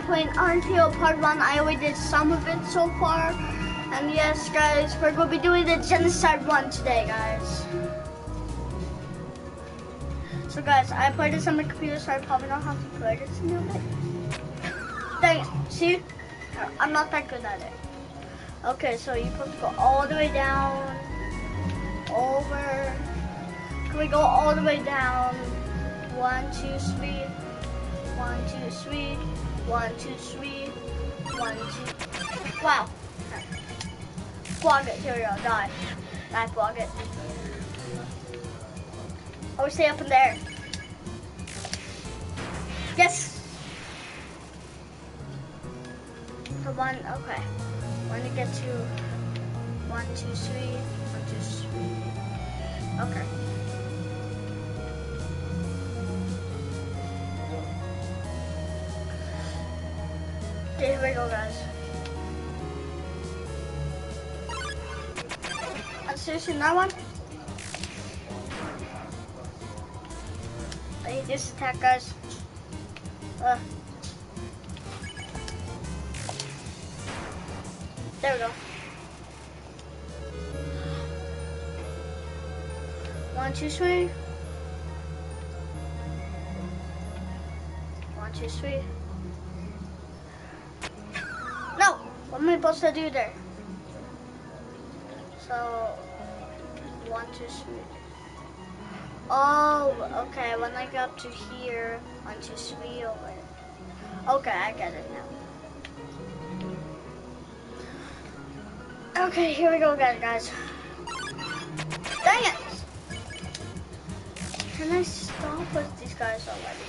playing Unreal Part 1. I already did some of it so far. And yes, guys, we're going to be doing the Genocide 1 today, guys. So, guys, I played this on my computer, so I probably don't have to play this a little bit. Dang it. See? I'm not that good at it. Okay, so you're supposed to go all the way down, over. Can we go all the way down? 1, 2, 3. 1, 2, 3. 1, 2, 3. 1, 2. Wow. Block it. Here we go. Die. Die, block it. Oh, stay up in there. Yes. The one. Okay. We're gonna get to 1, 2, 3. 1, 2, 3. Okay. Okay, here we go, guys. Seriously, another one? I hate this attack, guys. There we go. 1, 2, 3. 1, 2, 3. No! What am I supposed to do there? So, 1, 2, 3. Oh, okay. When I go up to here, 1, 2, 3 over. Okay, I get it now. Okay, here we go again, guys. Dang it! Can I stop with these guys already?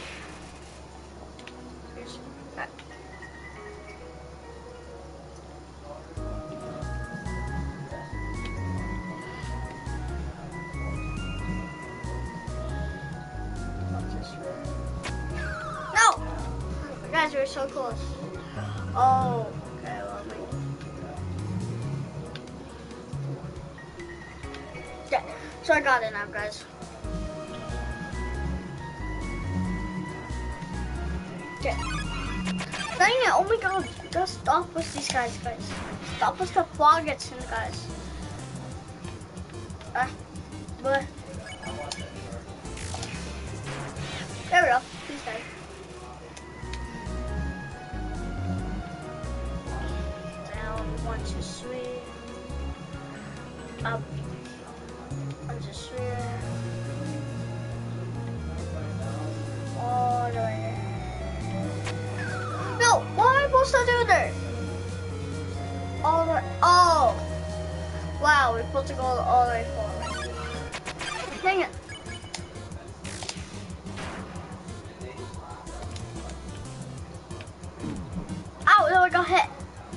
No! Guys, we're so close. Oh, okay, well, yeah, so I got it now, guys. Okay. Dang it, oh my god, just stop with these guys, guys. Stop with the floggets and guys. But there we go, he's dead. Down, 1, 2, 3. Up. 1, 2, 3. All the way. No, what am I supposed to do there? All the way. Oh. Wow, we're supposed to go all the way forward. Dang it. Ow, no, I got hit.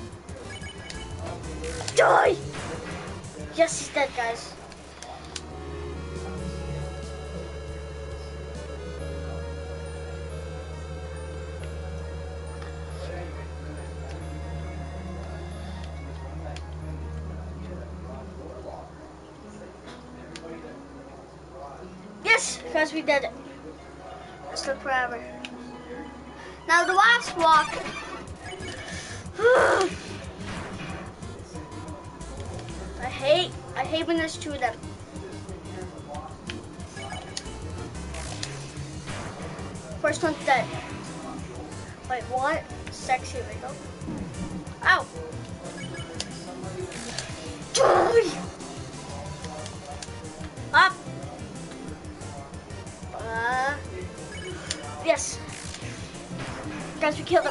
Die! Yes, he's dead, guys. Yes, guys, we did it. This took forever. Now the last block. I hate when there's two of them. First one's dead. Wait, what? Sexy, we go. Ow! Up! Yes! Guys, we killed him.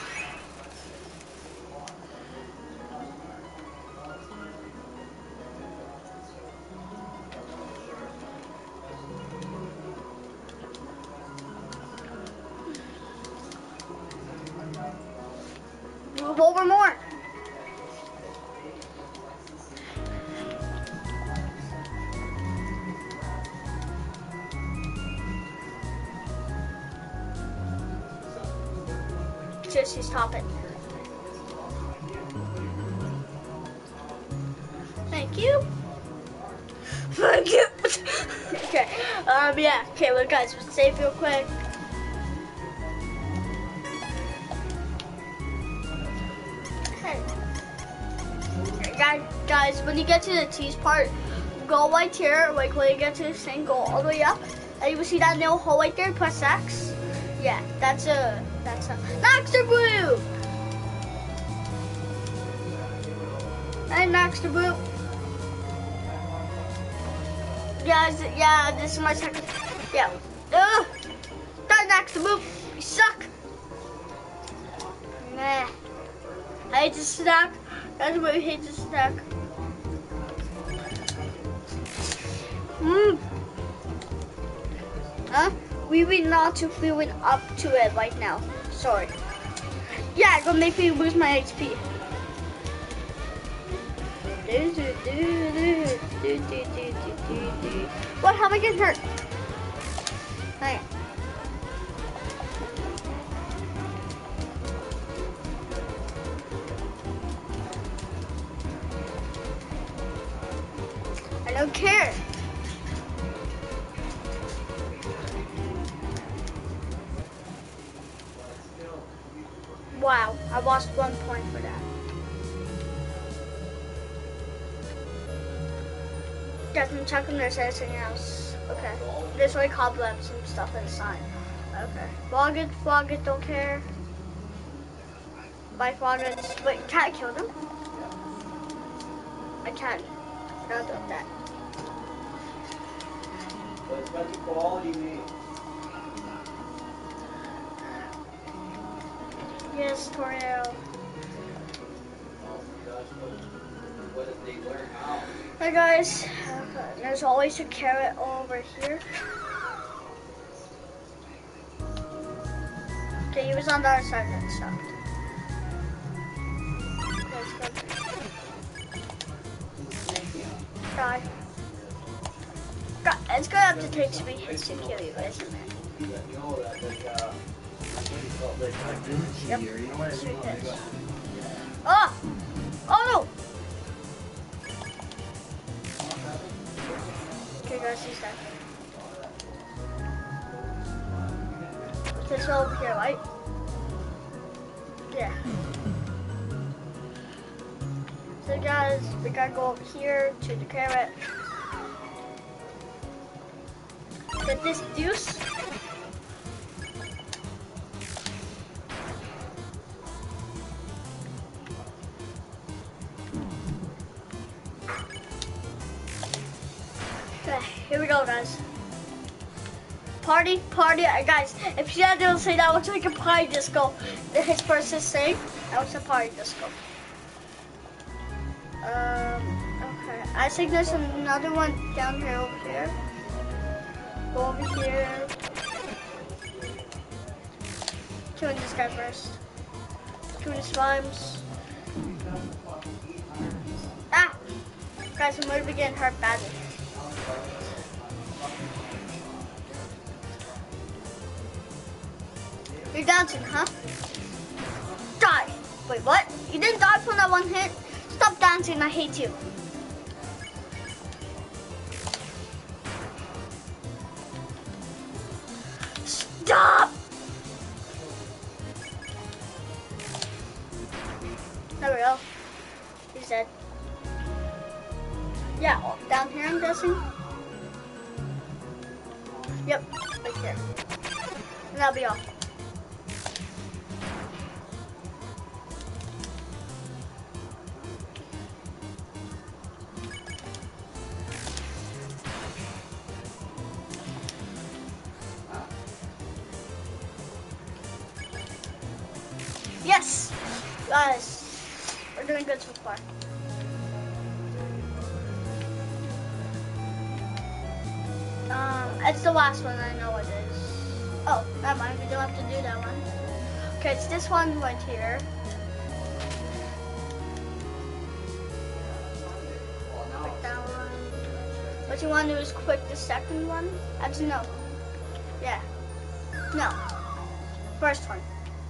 Move over more. Seriously, stop it. Thank you. Thank you. Okay. Yeah. Okay, well, guys, we'll save real quick. guys, when you get to the T's part, go right here. Like when you get to this thing, go all the way up, and you will see that little hole right there. Press X. Yeah, that's a Naxter Blue. And Naxter Blue. Yeah, this is my second. Yeah. That Naxter Blue. You suck. Nah. I hate this snack. That's why I hate this snack. Huh? We will not feeling up to it right now. Sorry. Yeah, gonna make me lose my HP. What? How am I getting hurt? Hang on. I don't care. Wow, I lost 1 point for that. Guys, I'm checking if there's anything else. Okay. There's like cobwebs and stuff inside. Okay. Flogget, don't care. Bye, Floggets. Wait, can't I kill them? I can. I forgot about that. What's about the quality, mate? Yes, Tornado. What did they learn how? Hi guys, there's always a carrot over here. Okay, he was on the other side that sucked. Die. It's gonna have to take some hits to kill you, isn't it? Yep. 3 hits. Oh! Oh no! Okay guys, he's dead. This over here, right? Yeah. So guys, we gotta go over here to the carrot. Get this deuce. Okay, here we go, guys. Party, guys. If you don't say that looks like a party disco, his first is saying that was a party disco. Okay. I think there's another one down here over here. Go over here. Killing this guy first. Killing the slimes. Ah! Guys, I'm gonna be getting hurt badly. You're dancing, huh? Die! Wait, what? You didn't die from that one hit? Stop dancing, I hate you. Stop! There we go. He's dead. Yeah, down here I'm guessing. Yep, right here. And that'll be all. Yes! Guys, we're doing good so far. It's the last one, I know it is. Oh, never mind, we don't have to do that one. Okay, it's this one right here. Click that one. What you want to do is click the second one. Actually, no. Yeah. No. First one.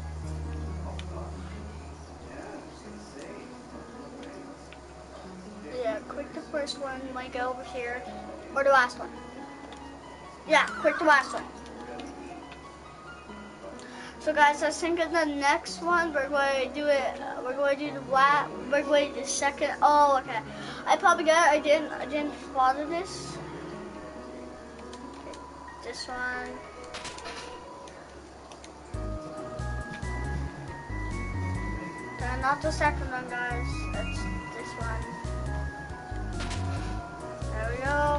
Yeah, click the first one, like over here. Or the last one. Yeah, click the last one. So guys, I think in the next one we're going to do it. We're going to do we're going to do the second. Oh, okay. I probably got it. I didn't follow this. Okay, this one. Not the second one, guys. It's this one. There we go.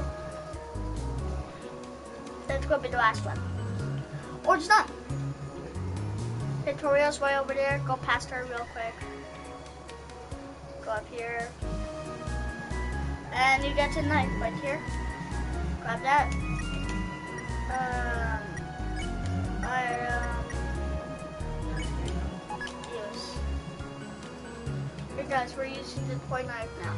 That's gonna be the last one. Oh, it's done. Victoria's way over there. Go past her real quick. Go up here. And you get to the knife right here. Grab that. Use. Here guys, we're using the toy knife now.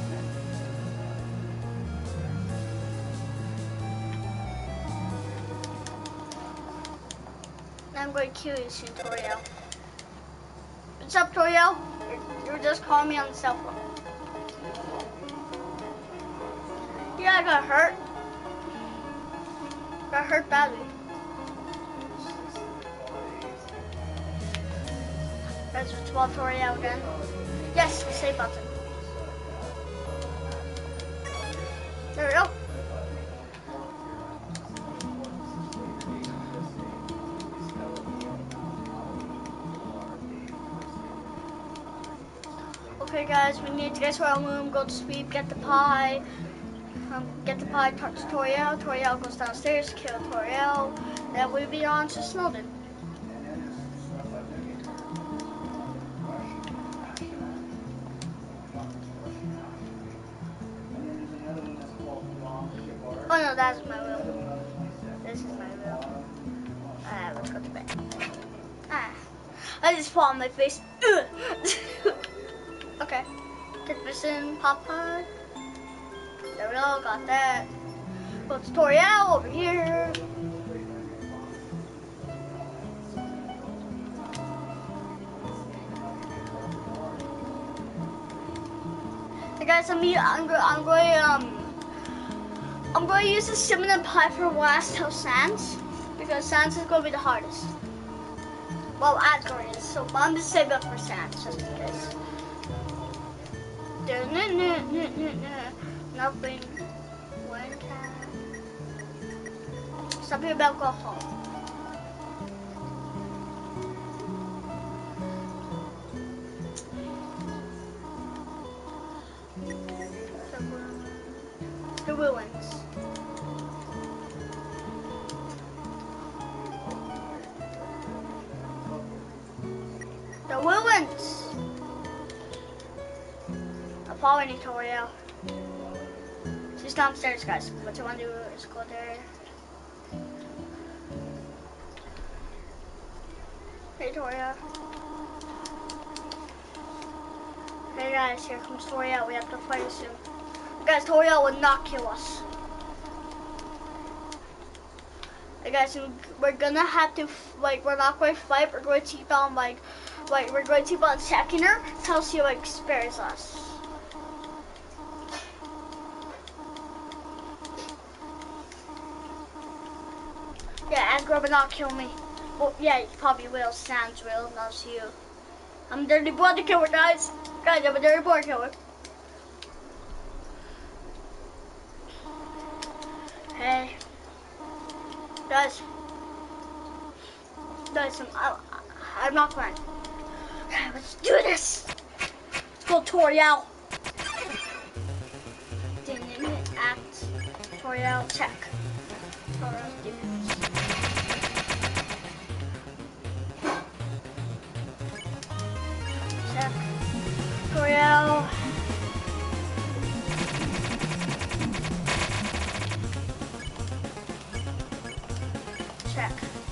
I'm going to kill you soon, Toriel. What's up, Toriel? You're just calling me on the cell phone. Yeah, I got hurt. Got hurt badly. Guys, it's about Toriel again. Yes, the save button. There we go. Okay guys, we need to get to our room, go to sleep, get the pie. Talk to Toriel. Toriel goes downstairs, kill Toriel. Then we'll be on to Snowden. Oh no, that's my room. This is my room. Let's go to bed. I just fall on my face. Okay. Get this in, Papa. There we go, got that. Go to Toriel over here. Hey guys, I'm going to use the cinnamon pie for last till Sans, because Sans is going to be the hardest. Well, Asgore is, so I'm just save up for Sans just in case. Nothing. One time. Something about go home. The ruins. The ruins. I'm following you, Toriel. She's downstairs, guys. What you want to do is go there. Hey, Toriel. Hey, guys. Here comes Toriel. We have to fight her soon. Guys, Toriel will not kill us. Hey, guys, we're gonna have to, like, we're not going to fight. We're going to keep on, we're going to keep on checking her until she, like, spares us. Yeah, Asgore will not kill me. Well, yeah, he probably will. Sans will, not you. I'm a dirty blood killer, guys. Guys, I'm a dirty blood killer. Hey. Guys. Guys, I'm not playing. Okay, let's do this. Let's go, Toriel. Didn't act. Toriel, check. Toriel, check. Toriel. Check.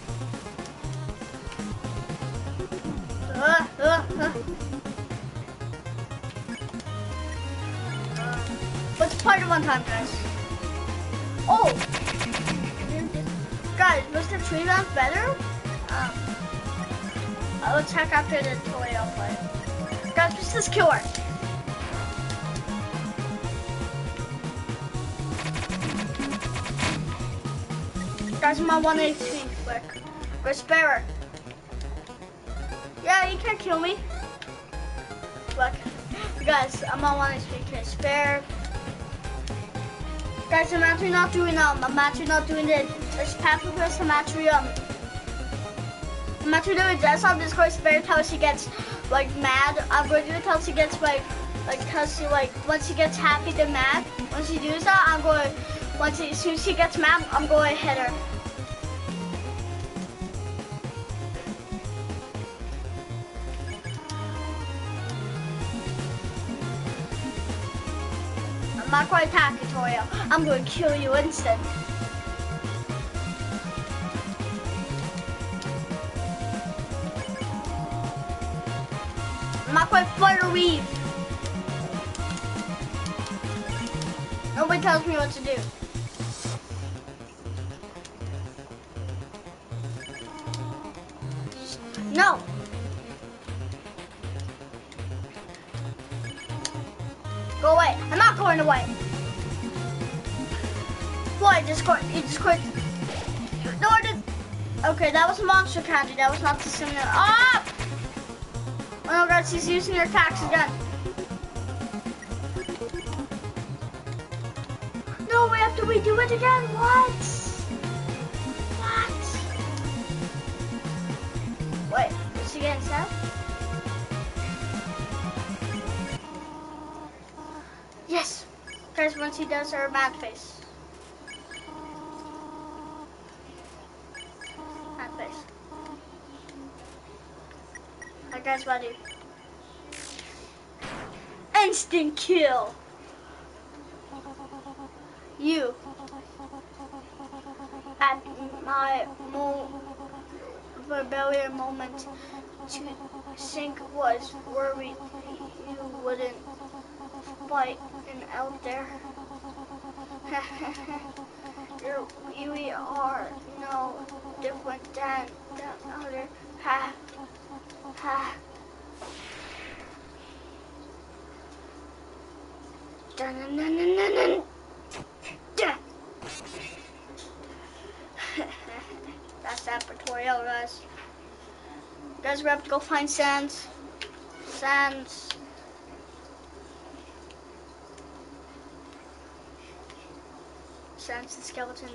Let's fight it one time, guys. Oh! Guys, was the tree round better? I'll check after the Toriel fight. Guys, let's just kill her. Guys, I'm on 1 HP, quick. Go spare her. Yeah, you can't kill me. Look, guys, I'm on one HP spare. Guys, I'm actually not doing this path with us. I'm actually doing this on Discord spare until she gets like mad. I'm going to do it until she gets like cause she like once she gets happy then mad. When she does that, I'm going as soon as she gets mad, I'm going to hit her. I'm not going to attack you, Torio. I'm going to kill you instant. I'm not going to flutter weave. Nobody tells me what to do. No. Go away. I'm not going away. Boy, you just quit. No, I didn't. Okay, that was monster candy. That was not the similar. Ah! Oh no, guys, she's using her attacks again. No, we have to redo it again. What? Wait, is she getting set? Yes. Guys, once he does her mad face. Mad face. Alright, guys, ready? Instant kill. You. At my rebellion moment to think was worried you wouldn't fight and out there. You are no different than the other. Ha ha. Dun, dun, dun, dun, dun, dun. That's that for tutorial, guys. Guys, we have to go find Sans. Sans the skeleton.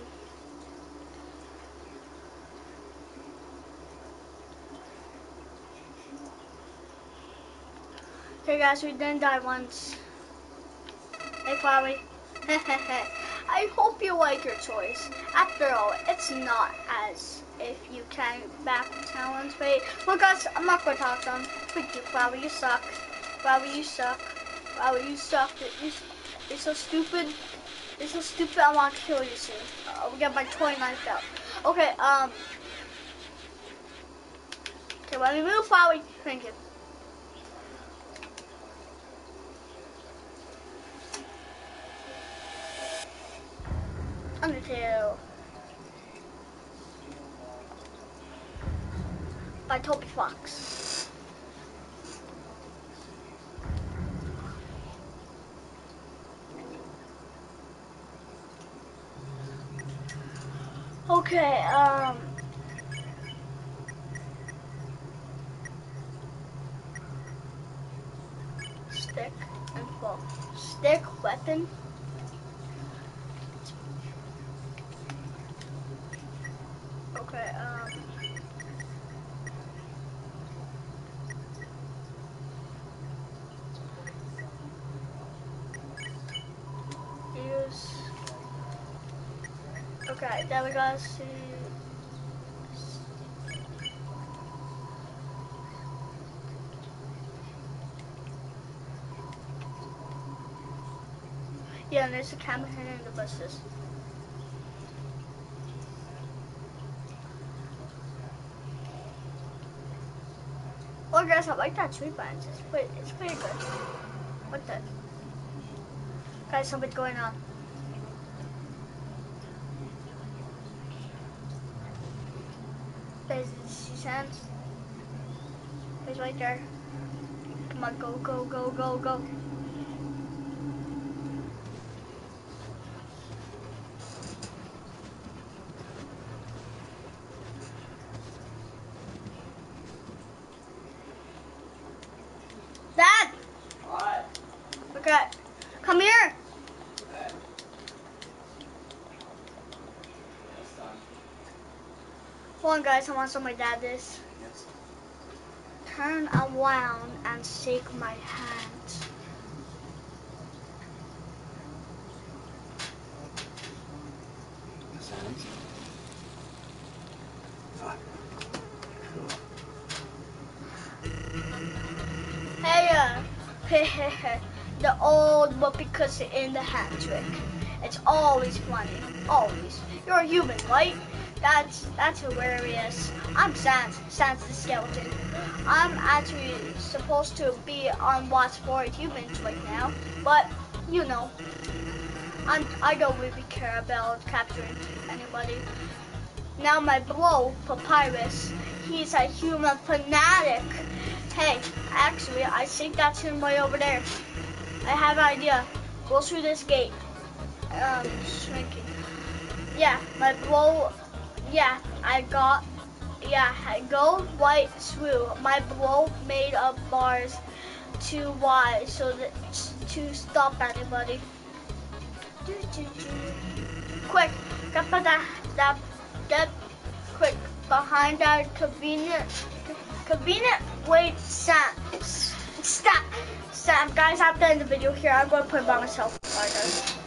Okay, guys, we didn't die once. Hey, Flowey. I hope you like your choice. After all, it's not as if you can back talents. Wait, well, guys, I'm not going to talk to them. Thank you, Flower, you suck. Flower, you suck. Flower, you suck. You're so stupid. You're so stupid, I want to kill you soon. I'll get my toy knife out. Okay, okay, let me move, Flower. Thank you. Undertale by Toby Fox. Okay, stick and fall. Stick, weapon. Okay, use. Okay, there we go. See. Yeah, and there's a camera here in the buses. Oh, guys, I like that tree branch. It's pretty good. What the? Guys, something's going on. There's Sands. He's right there. Come on, go, go, go, go, go. on, guys. I want to show my dad this. Yes. Turn around and shake my hand. This hands. Hey, the old whoopee cushion in the hat trick. It's always funny, always. You're a human, right? That's hilarious. I'm Sans the skeleton. I'm actually supposed to be on watch for humans right now, but you know, I don't really care about capturing anybody. Now my bro, Papyrus, he's a human fanatic. Hey, actually, I think that's him right over there. I have an idea. Go through this gate. Shrinking. Yeah, my bro. Yeah, I go right through. My bro made up bars too wide so that to stop anybody. Quick, get quick behind that convenient. Wait, Sam, guys, after the end of the video here, I'm going to put it by myself. Alright, guys.